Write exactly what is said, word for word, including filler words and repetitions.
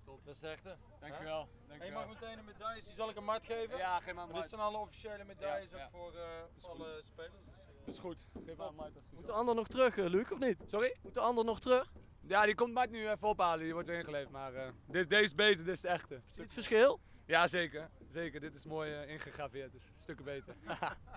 top. Dat is de echte. Dankjewel. En je Dankjewel. mag meteen een medailles, die zal ik aan Mart geven. Ja, geef maar aan Maar dit Mart. zijn alle officiële medailles Ja, ook ja. voor, uh, is voor goed. alle spelers. Dus, uh, Dat is goed. Geef maar aan Mart. als die Moet zo- de ander nog terug, uh, Luc, of niet? Sorry? Moet de ander nog terug? Ja, die komt Mart nu even ophalen. Die wordt weer ingeleverd. Maar uh, dit, deze is beter, dit is de echte. Zie je het verschil? Ja, zeker. Zeker. Dit is mooi uh, ingegraveerd. Dus stukken beter.